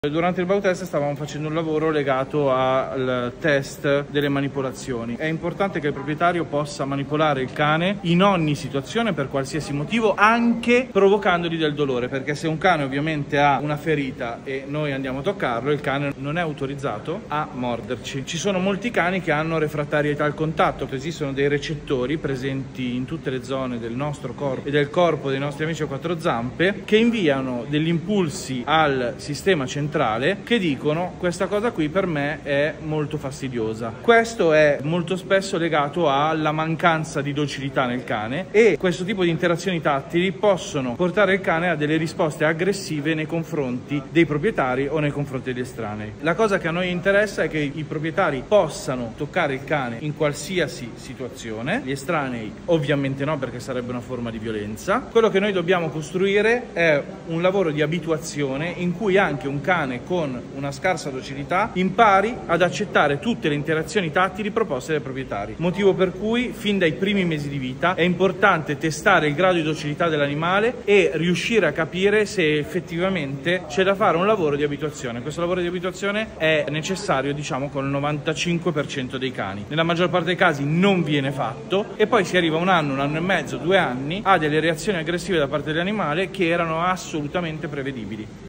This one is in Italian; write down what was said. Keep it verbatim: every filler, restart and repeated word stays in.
Durante il Bautest stavamo facendo un lavoro legato al test delle manipolazioni. È importante che il proprietario possa manipolare il cane in ogni situazione per qualsiasi motivo, anche provocandogli del dolore, perché se un cane ovviamente ha una ferita e noi andiamo a toccarlo, il cane non è autorizzato a morderci. Ci sono molti cani che hanno refrattarietà al contatto, esistono dei recettori presenti in tutte le zone del nostro corpo e del corpo dei nostri amici a quattro zampe che inviano degli impulsi al sistema centrale che dicono: questa cosa qui per me è molto fastidiosa. Questo è molto spesso legato alla mancanza di docilità nel cane, e questo tipo di interazioni tattili possono portare il cane a delle risposte aggressive nei confronti dei proprietari o nei confronti degli estranei. La cosa che a noi interessa è che i proprietari possano toccare il cane in qualsiasi situazione, gli estranei ovviamente no, perché sarebbe una forma di violenza. Quello che noi dobbiamo costruire è un lavoro di abituazione in cui anche un cane con una scarsa docilità impari ad accettare tutte le interazioni tattili proposte dai proprietari, motivo per cui fin dai primi mesi di vita è importante testare il grado di docilità dell'animale e riuscire a capire se effettivamente c'è da fare un lavoro di abituazione. Questo lavoro di abituazione è necessario, diciamo, con il novantacinque per cento dei cani. Nella maggior parte dei casi non viene fatto e poi si arriva un anno, un anno e mezzo, due anni a delle reazioni aggressive da parte dell'animale che erano assolutamente prevedibili.